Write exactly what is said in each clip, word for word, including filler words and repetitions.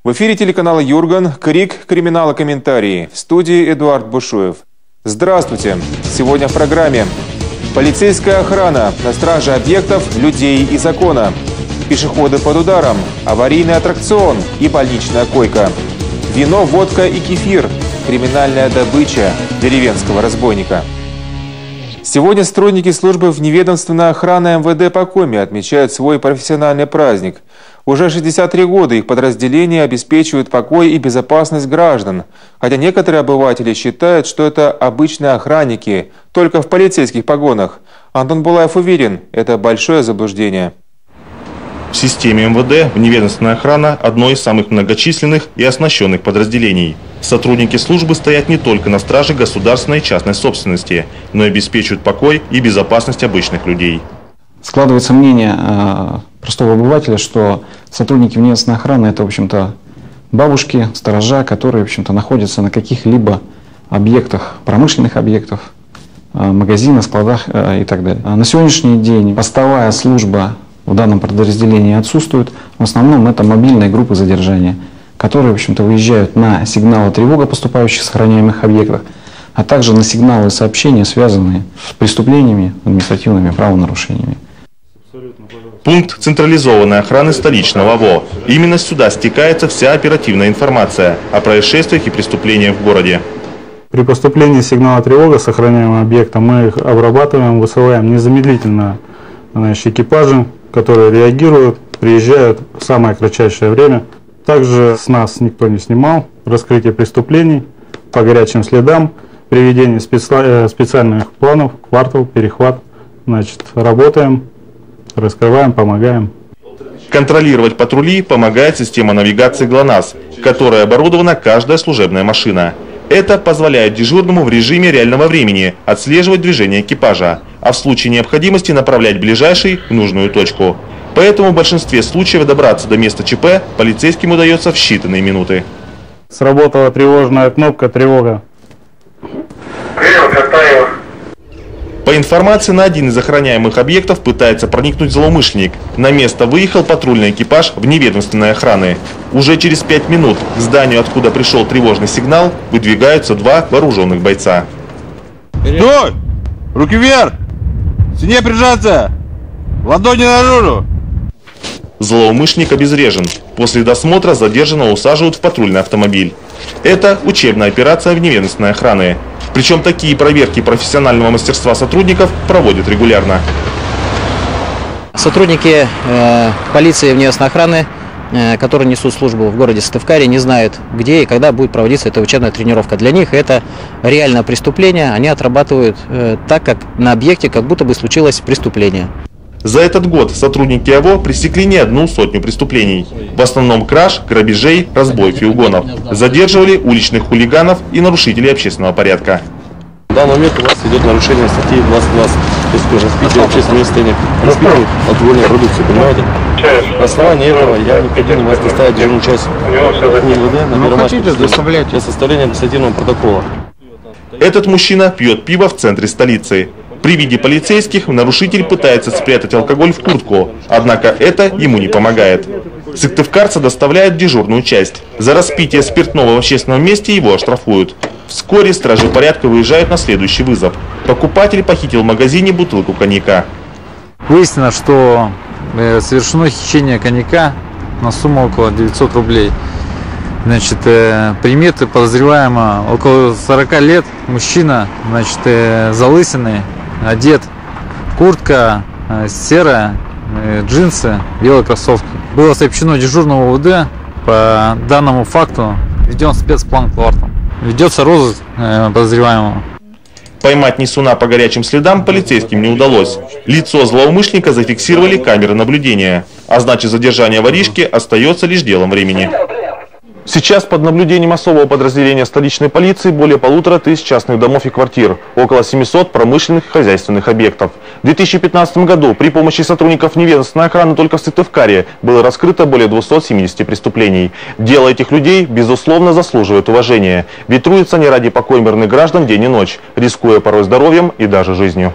В эфире телеканала «Юрган», крик криминала комментарии. В студии Эдуард Бушуев. Здравствуйте! Сегодня в программе: полицейская охрана на страже объектов, людей и закона, пешеходы под ударом, аварийный аттракцион и больничная койка, вино, водка и кефир, криминальная добыча деревенского разбойника. Сегодня сотрудники службы вневедомственной охраны эм вэ дэ по Коми отмечают свой профессиональный праздник. Уже шестьдесят три года их подразделения обеспечивают покой и безопасность граждан, хотя некоторые обыватели считают, что это обычные охранники, только в полицейских погонах. Антон Булаев уверен, это большое заблуждение. В системе эм вэ дэ вневедомственная охрана – одно из самых многочисленных и оснащенных подразделений. Сотрудники службы стоят не только на страже государственной и частной собственности, но и обеспечивают покой и безопасность обычных людей. Складывается мнение э, простого обывателя, что сотрудники вневедомственной охраны – это, в общем-то, бабушки, сторожа, которые, в общем-то, находятся на каких-либо объектах, промышленных объектах, э, магазинах, складах э, и так далее. А на сегодняшний день постовая служба в данном подразделении отсутствует. В основном это мобильные группы задержания, которые, в общем-то, выезжают на сигналы тревога поступающих с охраняемых объектах, а также на сигналы и сообщения, связанные с преступлениями, административными правонарушениями. Пункт централизованной охраны столичного ВО. Именно сюда стекается вся оперативная информация о происшествиях и преступлениях в городе. При поступлении сигнала тревога с охраняемым объектом мы их обрабатываем, высылаем незамедлительно, значит, экипажи, которые реагируют, приезжают в самое кратчайшее время. Также с нас никто не снимал раскрытие преступлений по горячим следам, приведение специ... специальных планов, квартал, перехват. Значит, работаем, раскрываем, помогаем. Контролировать патрули помогает система навигации ГЛОНАСС, которой оборудована каждая служебная машина. Это позволяет дежурному в режиме реального времени отслеживать движение экипажа, а в случае необходимости направлять ближайший в нужную точку. Поэтому в большинстве случаев добраться до места ЧП полицейским удается в считанные минуты. Сработала тревожная кнопка «Тревога». По информации, на один из охраняемых объектов пытается проникнуть злоумышленник. На место выехал патрульный экипаж вневедомственной охраны. Уже через пять минут к зданию, откуда пришел тревожный сигнал, выдвигаются два вооруженных бойца. Стой! Руки вверх! К стене прижаться! Ладони наружу! Злоумышленник обезврежен. После досмотра задержанного усаживают в патрульный автомобиль. Это учебная операция вневедомственной охраны. Причем такие проверки профессионального мастерства сотрудников проводят регулярно. Сотрудники э, полиции вневедомственной охраны, э, которые несут службу в городе Сыктывкаре, не знают, где и когда будет проводиться эта учебная тренировка. Для них это реальное преступление. Они отрабатывают э, так, как на объекте как будто бы случилось преступление. За этот год сотрудники АВО пресекли не одну сотню преступлений. В основном краж, грабежей, разбоев и угонов. Задерживали уличных хулиганов и нарушителей общественного порядка. В данный момент у вас идет нарушение статьи двадцать двадцать. То есть распитие общественного состояния. Распитие алкогольной продукции, понимаете? На основании этого я необходимо вас доставить дежурную часть МВД на Первомайскую для составления административного протокола. Этот мужчина пьет пиво в центре столицы. При виде полицейских нарушитель пытается спрятать алкоголь в куртку, однако это ему не помогает. Сыктывкарца доставляют в дежурную часть. За распитие спиртного в общественном месте его оштрафуют. Вскоре стражи порядка выезжают на следующий вызов. Покупатель похитил в магазине бутылку коньяка. Выяснено, что совершено хищение коньяка на сумму около девятисот рублей. Значит, э, приметы подозреваемого: около сорока лет, мужчина, значит, э, залысиный, одет, куртка э, серая, э, джинсы, белые кроссовки. Было сообщено дежурному УВД. По данному факту введен спецплан квартал. Ведется розыск э, подозреваемого. Поймать несуна по горячим следам полицейским не удалось. Лицо злоумышленника зафиксировали камеры наблюдения, а значит, задержание воришки остается лишь делом времени. Сейчас под наблюдением особого подразделения столичной полиции более полутора тысяч частных домов и квартир, около семисот промышленных и хозяйственных объектов. В две тысячи пятнадцатом году при помощи сотрудников вневедомственной охраны только в Сыктывкаре было раскрыто более двухсот семидесяти преступлений. Дело этих людей, безусловно, заслуживает уважения, ведь трудятся они ради покоя мирных граждан день и ночь, рискуя порой здоровьем и даже жизнью.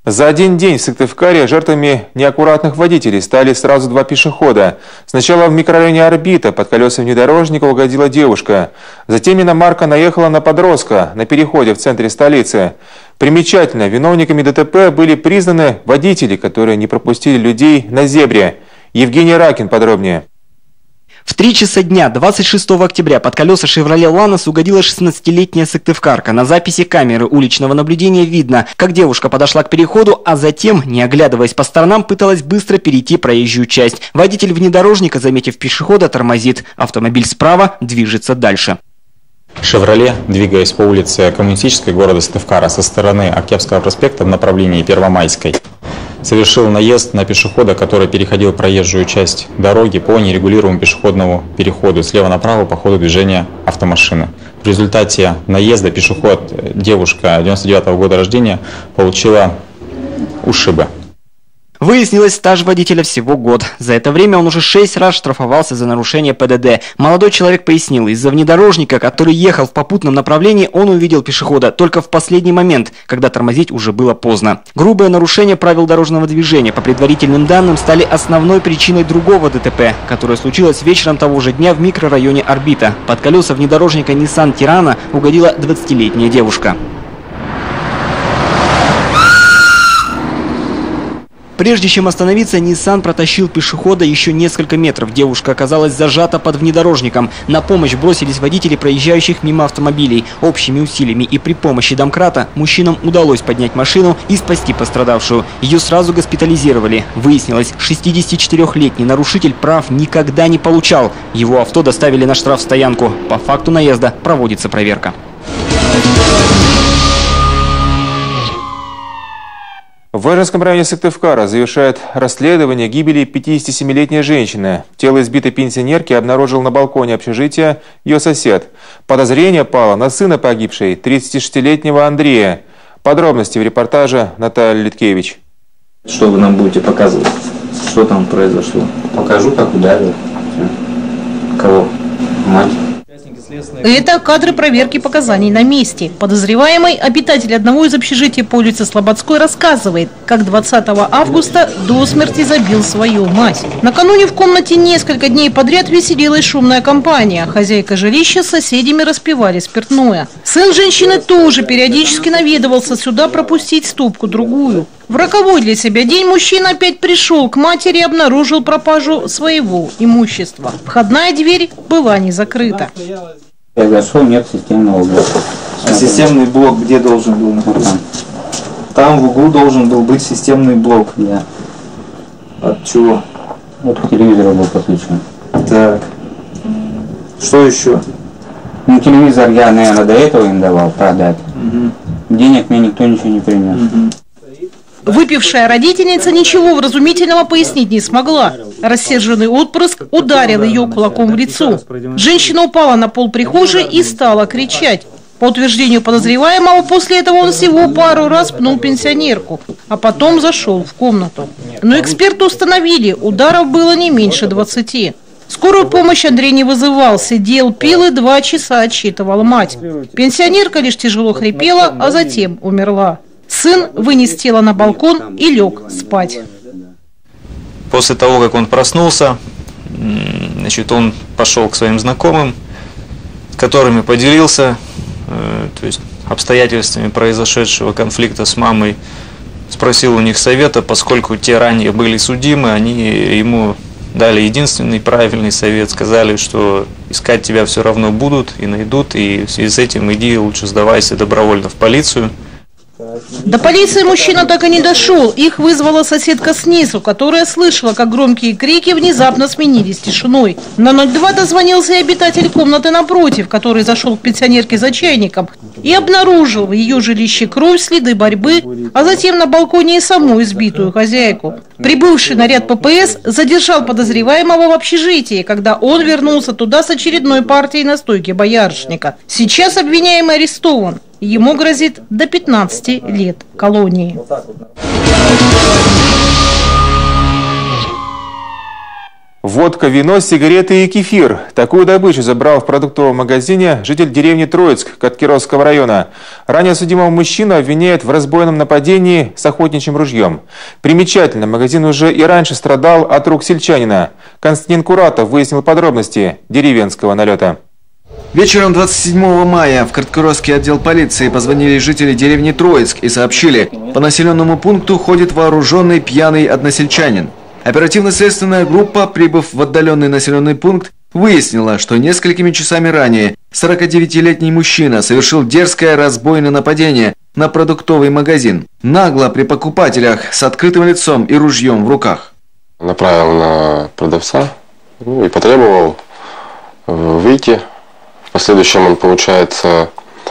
За один день в Сыктывкаре жертвами неаккуратных водителей стали сразу два пешехода. Сначала в микрорайоне Орбита под колеса внедорожника угодила девушка. Затем иномарка наехала на подростка на переходе в центре столицы. Примечательно, виновниками ДТП были признаны водители, которые не пропустили людей на зебре. Евгений Ракин подробнее. В три часа дня двадцать шестого октября под колеса «Шевроле Ланос» угодила шестнадцатилетняя сыктывкарка. На записи камеры уличного наблюдения видно, как девушка подошла к переходу, а затем, не оглядываясь по сторонам, пыталась быстро перейти проезжую часть. Водитель внедорожника, заметив пешехода, тормозит. Автомобиль справа движется дальше. «Шевроле», двигаясь по улице Коммунистической города Сыктывкара со стороны Октябрьского проспекта в направлении Первомайской, совершил наезд на пешехода, который переходил проезжую часть дороги по нерегулируемому пешеходному переходу слева направо по ходу движения автомашины. В результате наезда пешеход, девушка девяносто девятого года рождения, получила ушибы. Выяснилось, стаж водителя всего год. За это время он уже шесть раз штрафовался за нарушение ПДД. Молодой человек пояснил, из-за внедорожника, который ехал в попутном направлении, он увидел пешехода только в последний момент, когда тормозить уже было поздно. Грубое нарушение правил дорожного движения, по предварительным данным, стали основной причиной другого ДТП, которое случилось вечером того же дня в микрорайоне Орбита. Под колеса внедорожника Nissan Тирана угодила двадцатилетняя девушка. Прежде чем остановиться, Nissan протащил пешехода еще несколько метров. Девушка оказалась зажата под внедорожником. На помощь бросились водители, проезжающих мимо автомобилей. Общими усилиями и при помощи домкрата мужчинам удалось поднять машину и спасти пострадавшую. Ее сразу госпитализировали. Выяснилось, шестидесятичетырёхлетний нарушитель прав никогда не получал. Его авто доставили на штрафстоянку. По факту наезда проводится проверка. В Эженском районе Сыктывкара завершает расследование гибели пятидесятисемилетней женщины. Тело избитой пенсионерки обнаружил на балконе общежития ее сосед. Подозрение пало на сына погибшей, тридцатишестилетнего Андрея. Подробности в репортаже Натальи Литкевич. Что вы нам будете показывать? Что там произошло? Покажу, как ударил. Кого? Мать. Это кадры проверки показаний на месте. Подозреваемый, обитатель одного из общежитий по улице Слободской, рассказывает, как двадцатого августа до смерти забил свою мать. Накануне в комнате несколько дней подряд веселилась шумная компания. Хозяйка жилища с соседями распивали спиртное. Сын женщины тоже периодически наведывался сюда пропустить стопку-другую. В роковой для себя день мужчина опять пришел к матери и обнаружил пропажу своего имущества. Входная дверь была не закрыта. Я зашел, нет системного блока. А системный блок где должен был находиться? Там в углу должен был быть системный блок. Да. От чего? Вот к телевизору был подключен. Так. Что еще? Ну, телевизор я, наверное, до этого им давал продать. Угу. Денег мне никто ничего не принес. Угу. Выпившая родительница ничего вразумительного пояснить не смогла. Рассерженный отпрыск ударил ее кулаком в лицо. Женщина упала на пол прихожей и стала кричать. По утверждению подозреваемого, после этого он всего пару раз пнул пенсионерку, а потом зашел в комнату. Но эксперты установили, ударов было не меньше двадцати. Скорую помощь Андрей не вызывал, сидел, пил и два часа отсчитывал мать. Пенсионерка лишь тяжело хрипела, а затем умерла. Сын вынес тело на балкон и лег спать. После того, как он проснулся, значит, он пошел к своим знакомым, с которыми поделился то есть, обстоятельствами произошедшего конфликта с мамой. Спросил у них совета, поскольку те ранее были судимы, они ему дали единственный правильный совет. Сказали, что искать тебя все равно будут и найдут, и в связи с этим иди лучше сдавайся добровольно в полицию. До полиции мужчина так и не дошел. Их вызвала соседка снизу, которая слышала, как громкие крики внезапно сменились тишиной. На ноль два дозвонился и обитатель комнаты напротив, который зашел к пенсионерке за чайником и обнаружил в ее жилище кровь, следы борьбы, а затем на балконе и саму избитую хозяйку. Прибывший наряд ППС задержал подозреваемого в общежитии, когда он вернулся туда с очередной партией настойки боярышника. Сейчас обвиняемый арестован. Ему грозит до пятнадцати лет колонии. Водка, вино, сигареты и кефир. Такую добычу забрал в продуктовом магазине житель деревни Троицк Кировского района. Ранее судимого мужчину обвиняют в разбойном нападении с охотничьим ружьем. Примечательно, магазин уже и раньше страдал от рук сельчанина. Константин Куратов выяснил подробности деревенского налета. Вечером двадцать седьмого мая в Карткоровский отдел полиции позвонили жители деревни Троицк и сообщили, по населенному пункту ходит вооруженный пьяный односельчанин. Оперативно-следственная группа, прибыв в отдаленный населенный пункт, выяснила, что несколькими часами ранее сорокадевятилетний мужчина совершил дерзкое разбойное нападение на продуктовый магазин, нагло при покупателях с открытым лицом и ружьем в руках. Направил на продавца, ну, и потребовал выйти. В последующем он, получается,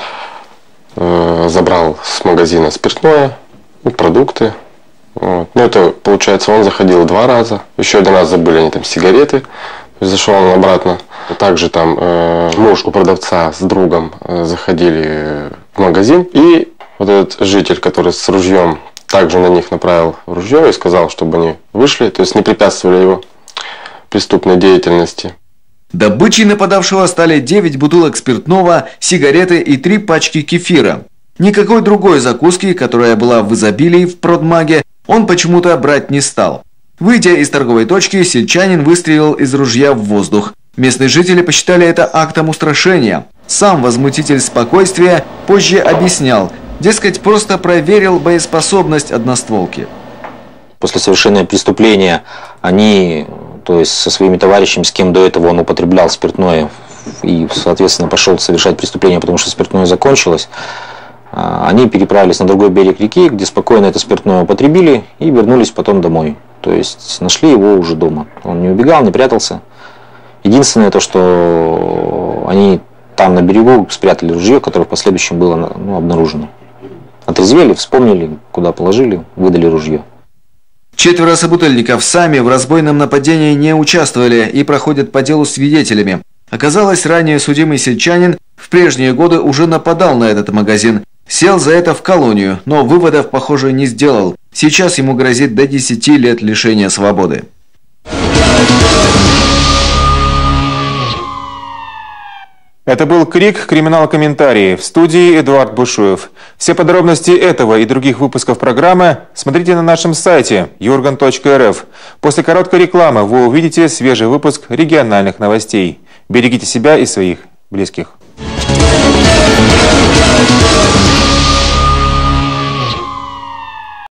забрал с магазина спиртное, продукты. Вот. Ну, это, получается, он заходил два раза. Еще один раз забыли они там сигареты. Зашел он обратно. Также там э, муж у продавца с другом э, заходили в магазин. И вот этот житель, который с ружьем, также на них направил ружье и сказал, чтобы они вышли. То есть не препятствовали его преступной деятельности. Добычей нападавшего стали девять бутылок спиртного, сигареты и три пачки кефира. Никакой другой закуски, которая была в изобилии в продмаге, он почему-то брать не стал. Выйдя из торговой точки, сельчанин выстрелил из ружья в воздух. Местные жители посчитали это актом устрашения. Сам возмутитель спокойствия позже объяснял, дескать, просто проверил боеспособность одностволки. После совершения преступления они, то есть со своими товарищами, с кем до этого он употреблял спиртное и, соответственно, пошел совершать преступление, потому что спиртное закончилось, они переправились на другой берег реки, где спокойно это спиртное употребили и вернулись потом домой. То есть нашли его уже дома. Он не убегал, не прятался. Единственное то, что они там на берегу спрятали ружье, которое в последующем было, ну, обнаружено. Отрезвели, вспомнили, куда положили, выдали ружье. Четверо собутыльников сами в разбойном нападении не участвовали и проходят по делу свидетелями. Оказалось, ранее судимый сельчанин в прежние годы уже нападал на этот магазин. Сел за это в колонию, но выводов, похоже, не сделал. Сейчас ему грозит до десяти лет лишения свободы. Это был Крик «Криминал-комментарии». В студии Эдуард Бушуев. Все подробности этого и других выпусков программы смотрите на нашем сайте юрган точка эр эф. После короткой рекламы вы увидите свежий выпуск региональных новостей. Берегите себя и своих близких.